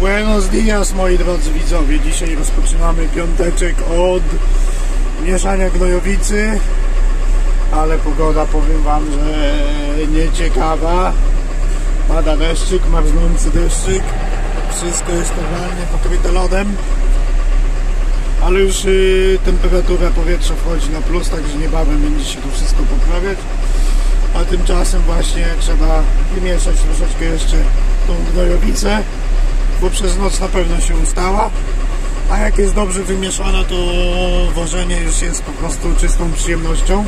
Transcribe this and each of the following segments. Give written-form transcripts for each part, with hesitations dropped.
Buenos dias, moi drodzy widzowie. Dzisiaj rozpoczynamy piąteczek od mieszania gnojowicy, ale pogoda, powiem wam, że nieciekawa. Pada deszczyk, marznący deszczyk. Wszystko jest totalnie pokryte lodem, ale już temperatura powietrza wchodzi na plus, także niebawem będzie się to wszystko poprawiać. A tymczasem właśnie trzeba wymieszać troszeczkę jeszcze tą gnojowicę, bo przez noc na pewno się ustała, a jak jest dobrze wymieszana, to wożenie już jest po prostu czystą przyjemnością.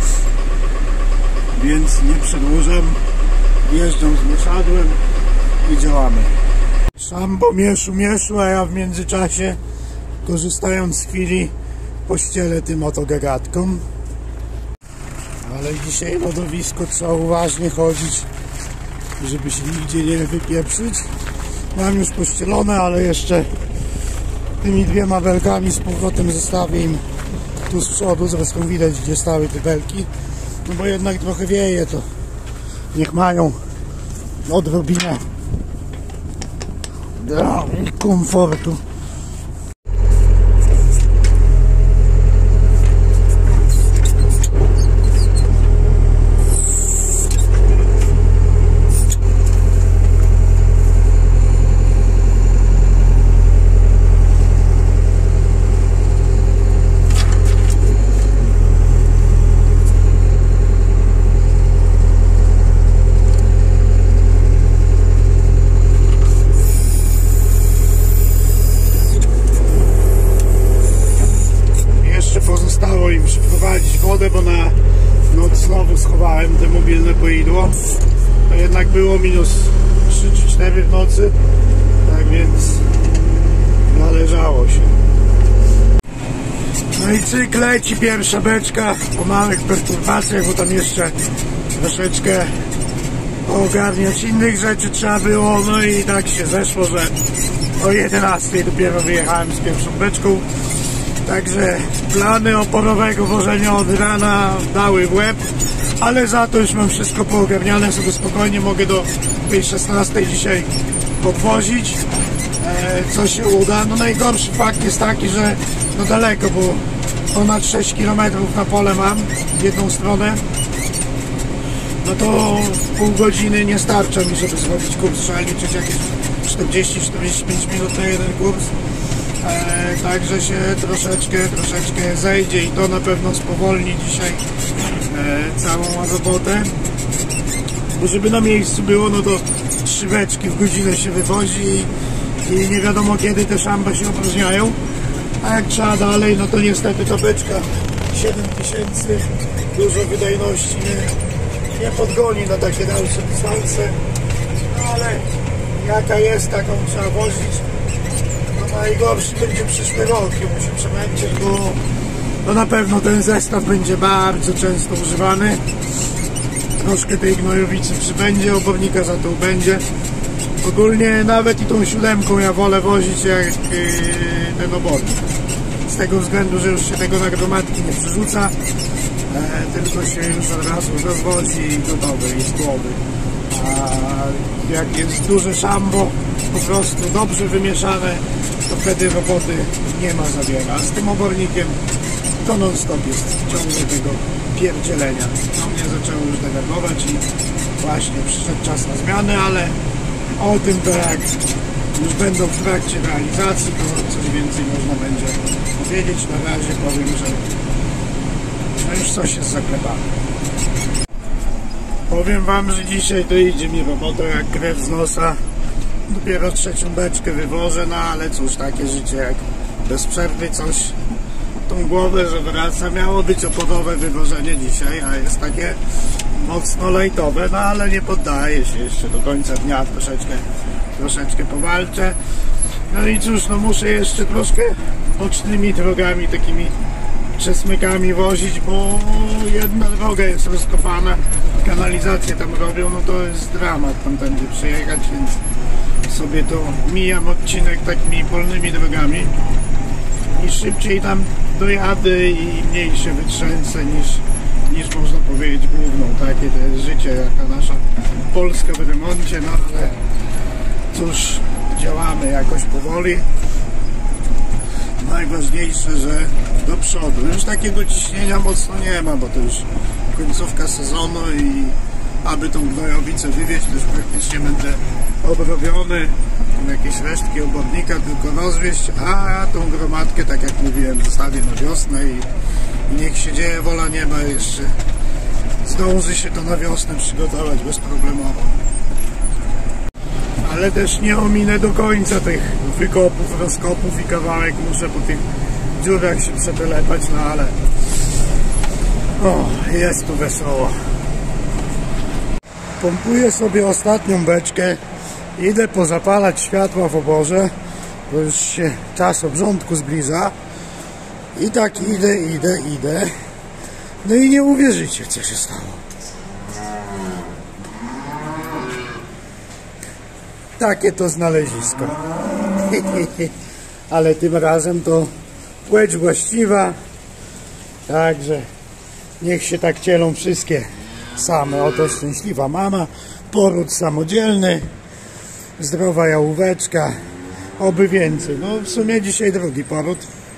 Więc nie przedłużam, wjeżdżam z mieszadłem i działamy. Szambo mieszu, a ja w międzyczasie, korzystając z chwili, pościelę tym oto gagatką. Ale dzisiaj lodowisko trzeba uważnie chodzić, żeby się nigdzie nie wypieprzyć. Mam już pościelone, ale jeszcze tymi dwiema belkami z powrotem zostawię im tu z przodu. Zresztą widać, gdzie stały te belki. No bo jednak trochę wieje, to niech mają odrobinę komfortu. Pozostało im przyprowadzić wodę, bo na noc znowu schowałem te mobilne poidło. To jednak było minus 3 czy 4 w nocy, tak więc należało się. No i cyk, leci pierwsza beczka po małych perturbacjach, bo tam jeszcze troszeczkę ogarniać innych rzeczy trzeba było. No i tak się zeszło, że o 11 dopiero wyjechałem z pierwszą beczką. Także plany oporowego wożenia od rana dały w łeb, ale za to już mam wszystko poogarniane, sobie spokojnie mogę do tej 16 dzisiaj podwozić, co się uda. No najgorszy fakt jest taki, że no daleko, bo ponad 6 km na pole mam w jedną stronę. No to pół godziny nie starcza mi, żeby zrobić kurs. Trzeba liczyć jakieś 40-45 minut na jeden kurs. Także się troszeczkę zejdzie i to na pewno spowolni dzisiaj całą robotę, bo żeby na miejscu było, no to 3 beczki w godzinę się wywozi i nie wiadomo kiedy te szamba się opróżniają, a jak trzeba dalej, no to niestety ta beczka 7000 dużo wydajności nie podgoni na takie dalsze dystanse, no ale jaka jest, taką trzeba wozić. Najgorszy będzie przyszły rok, ja muszę przemęczyć, bo na pewno ten zestaw będzie bardzo często używany. Troszkę tej gnojowicy przybędzie, obornika za to będzie. Ogólnie nawet i tą 7 ja wolę wozić jak ten obornik. Z tego względu, że już się tego na gromadki nie przerzuca, tylko się już od razu rozwozi i gotowy, i z głowy. A jak jest duże szambo, po prostu dobrze wymieszane, to wtedy roboty nie ma za wiele. A z tym obornikiem to non stop jest ciągle tego pierdzielenia. No mnie zaczęło już denerwować i właśnie przyszedł czas na zmianę, ale o tym to jak już będą w trakcie realizacji, to coś więcej można będzie powiedzieć. Na razie powiem, że już coś jest zaklepane. Powiem wam, że dzisiaj to idzie mi robota jak krew z nosa. Dopiero 3. beczkę wywożę, no ale cóż, takie życie jak bez przerwy coś tą głowę, że wraca. Miało być oporowe wywożenie dzisiaj, a jest takie mocno lejtowe, no ale nie poddaję się jeszcze do końca dnia, troszeczkę powalczę. No i cóż, no muszę jeszcze troszkę bocznymi drogami, takimi przesmykami wozić, bo jedna droga jest rozkopana, kanalizację tam robią, no to jest dramat tam tędy przejechać, więc sobie to mijam odcinek takimi polnymi drogami i szybciej tam dojadę i mniej się wytrzęsę niż można powiedzieć główną. Takie to jest życie, jaka nasza Polska w remoncie, no ale cóż, działamy jakoś powoli. Najważniejsze, że do przodu. Już takiego ciśnienia mocno nie ma, bo to już końcówka sezonu i aby tą gnojowicę wywieźć, to już praktycznie będę obrobiony. Jakieś resztki obornika tylko rozwieźć, a tą gromadkę, tak jak mówiłem, zostawię na wiosnę i niech się dzieje, wola nieba, jeszcze zdąży się to na wiosnę przygotować bezproblemowo. Ale też nie ominę do końca tych wykopów, rozkopów i kawałek muszę po tych dziurach się przetelepać, no ale jest tu wesoło. Pompuję sobie ostatnią beczkę, idę pozapalać światła w oborze, bo już się czas obrządku zbliża i tak idę, no i nie uwierzycie, co się stało. Takie to znalezisko. Ale tym razem to płeć właściwa, także niech się tak cielą wszystkie same. Oto szczęśliwa mama, poród samodzielny, zdrowa jałóweczka, oby więcej. No w sumie dzisiaj drugi poród.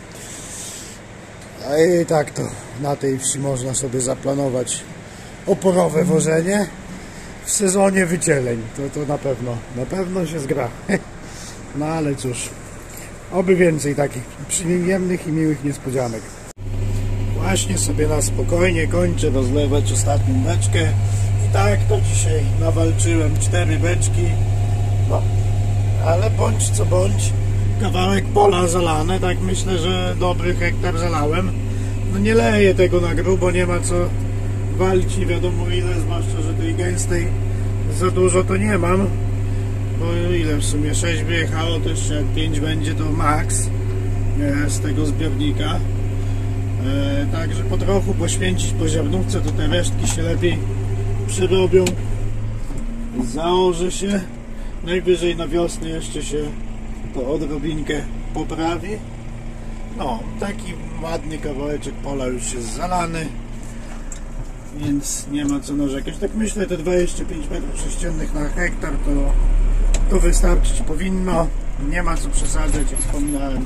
I tak to na tej wsi można sobie zaplanować oporowe wożenie w sezonie wycieleń. To na pewno się zgra. No ale cóż, oby więcej takich przyjemnych i miłych niespodzianek. Właśnie sobie na spokojnie kończę rozlewać ostatnią beczkę. I tak to dzisiaj nawalczyłem 4 beczki. No, ale bądź co bądź, kawałek pola zalane, tak myślę, że dobry hektar zalałem. No nie leję tego na grubo, nie ma co walić nie wiadomo ile, zwłaszcza, że tej gęstej za dużo to nie mam. Bo ile w sumie 6 wyjechało, to jeszcze jak 5 będzie to max z tego zbiornika. Także po trochu poświęcić po ziarnówce, to te resztki się lepiej przyrobią. Założy się. Najwyżej na wiosnę jeszcze się to odrobinkę poprawi. No, taki ładny kawałeczek pola już jest zalany, więc nie ma co narzekać. Tak myślę, te 25 m² na hektar to wystarczyć powinno. Nie ma co przesadzać, jak wspominałem.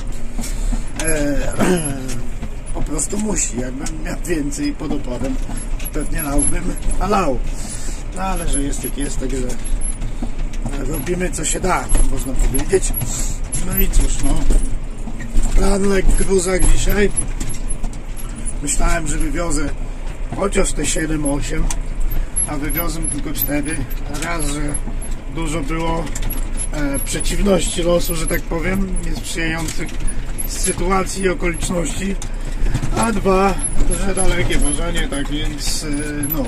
Po prostu musi. Jakbym miał więcej pod oporem, pewnie lałbym, a lał. No ale że jest jak jest, także robimy co się da, można powiedzieć. No i cóż, no. Plan legł w gruzach dzisiaj. Myślałem, że wywiozę chociaż te 7-8, a wywiozłem tylko 4. Raz, że dużo było przeciwności losu, że tak powiem, niesprzyjających sytuacji i okoliczności, a 2, że dalekie wożenie, tak więc no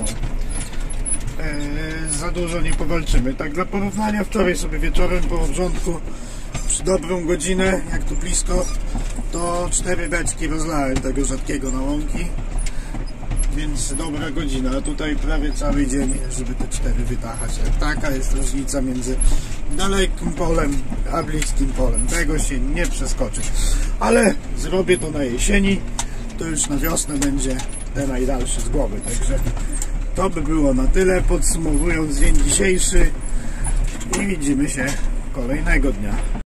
za dużo nie powalczymy. Tak dla porównania, wczoraj sobie wieczorem po obrządku przy dobrą godzinę, jak tu blisko, to 4 beczki rozlałem tego rzadkiego na łąki, więc dobra godzina, a tutaj prawie cały dzień, żeby te 4 wytachać. Taka jest różnica między dalekim polem a bliskim polem, tego się nie przeskoczy, ale zrobię to na jesieni, to już na wiosnę będzie te najdalsze z głowy, także to by było na tyle, podsumowując dzień dzisiejszy i widzimy się kolejnego dnia.